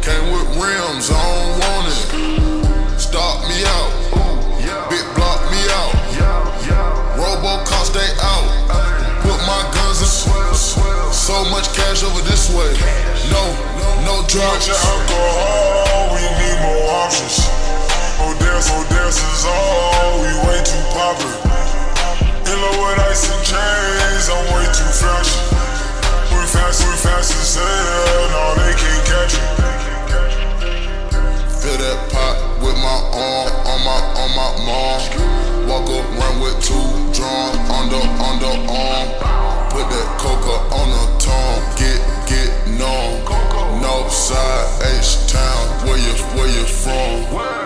came with rims, I don't want it. Stop me out, big block me out. Robocop stay out, put my guns in. So much cash over this way, no drugs. Your alcohol, we need more options. Odessa is all, we way too popular. In love with ice and chains, I'm way too fashion. We fast as hell, no, they can't catch you. Fill that pot with my arm, on my mom. Walk around with two drums, underarm. Put that coca on the tongue, get numb. Northside, H-Town, where you from?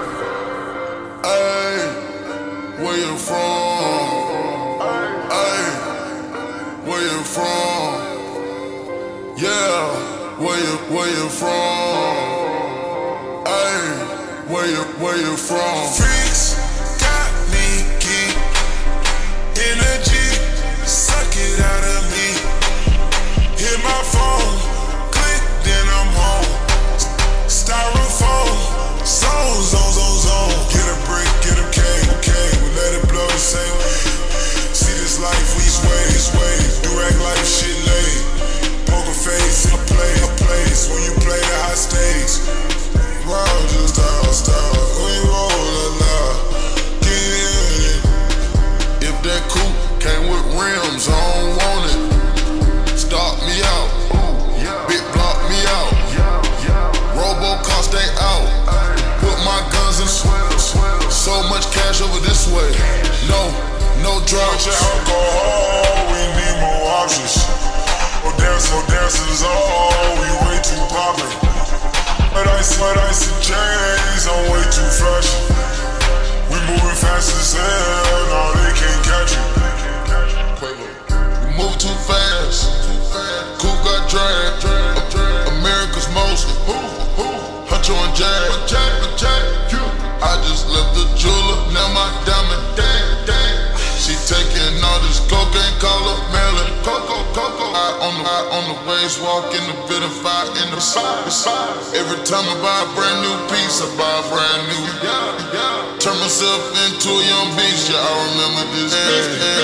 Ayy, where you from? Ayy, where you from? Yeah, where you from? Ayy, where you from? Freaks got me geek, energy, suck it out of me. Hit my phone, click, then I'm home. Styrofoam, zone. Get a brick, get a K, we let it blow the same way. See this life, we sway, do-rag life, shit laid. Poker face, I play, when you play the high stakes. Wow, just style, we roll loud, get in it. If that coupe came with rims, I don't want it. Stop me out, big block me out. Robocop stay out, put my guns in. So much cash over this way, no drugs. Your alcohol, we need more options. Odessa is all, we way too popular. But ice and chains, I'm way too fashion. We moving fast as hell, no, they can't catch you. We move too fast, coupe got dragged. America's most, Huncho and Jag. I just left the jeweler, now my diamond dang. She taking all this cocaine, call her Marilyn Coco. I on the waves, walk in the building, fire in the side. Every time I buy a brand new piece, I buy a brand new. Turn myself into a young beast, yeah, I remember this day.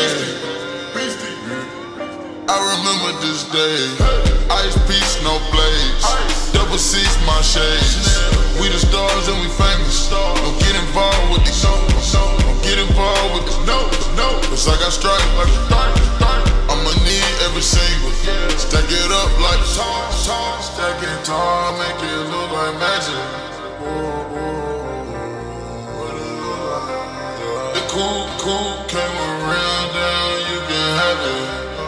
I remember this day. Ice piece, no blades. Double C's, my shades. We the stars and we famous. Don't get involved with these. Don't get involved with this. No. Cause I got stripes. I'ma need every single. Stack it up like stack it tall, make it look like magic. The cool came around down, you can have it.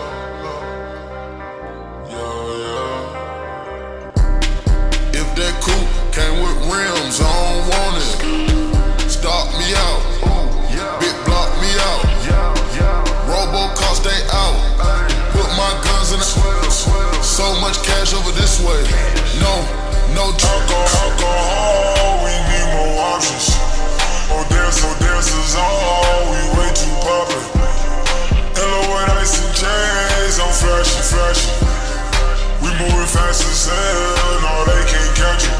If that coupe came with rims, I don't want it. Stop me out, big block me out. Robocop stay out, put my guns in. So much cash over this way, no drugs. Alcohol, we need more options. Odessa is all, we way too popular. Hello with ice and chains, I'm flashy. We moving fast as hell, no, they can't catch you.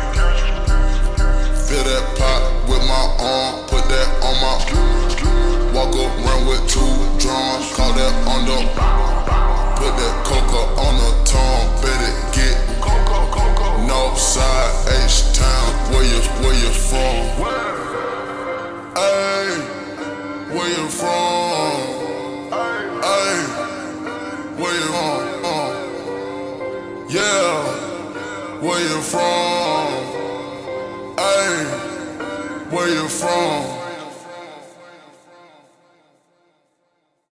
Fill that pot with my arm, put that on my. Walk around with two drums, call that under. Put that coca on the tongue, better get. Northside, H-Town, where you from? Ayy, where you from? Ayy, where you from? Yeah, where you from?